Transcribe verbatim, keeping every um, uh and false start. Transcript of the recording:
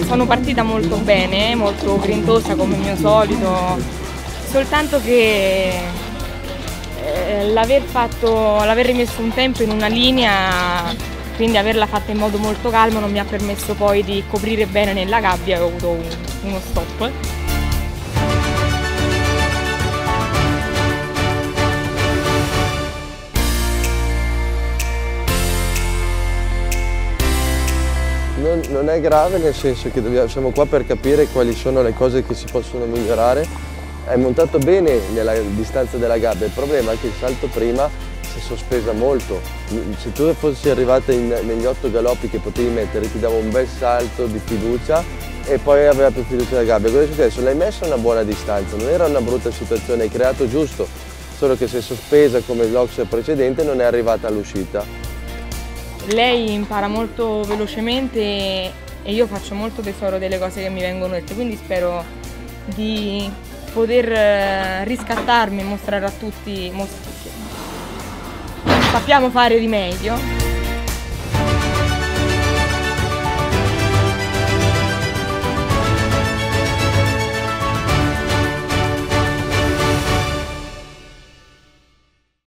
sono partita molto bene, molto grintosa come mio solito, soltanto che eh, l'aver fatto, l'aver rimesso un tempo in una linea, quindi averla fatta in modo molto calmo, non mi ha permesso poi di coprire bene nella gabbia e ho avuto un, uno stop. Non, non è grave, nel senso che dobbiamo, siamo qua per capire quali sono le cose che si possono migliorare. Hai montato bene nella distanza della gabbia, il problema è che il salto prima si è sospesa molto. Se tu fossi arrivata in, negli otto galoppi che potevi mettere, ti dava un bel salto di fiducia e poi aveva più fiducia nella gabbia. Cosa è successo? L'hai messa a una buona distanza, non era una brutta situazione, hai creato giusto, solo che si è sospesa come l'ox precedente e non è arrivata all'uscita. Lei impara molto velocemente e io faccio molto tesoro delle cose che mi vengono dette, quindi spero di poter riscattarmi e mostrare a tutti, most... sappiamo fare di meglio.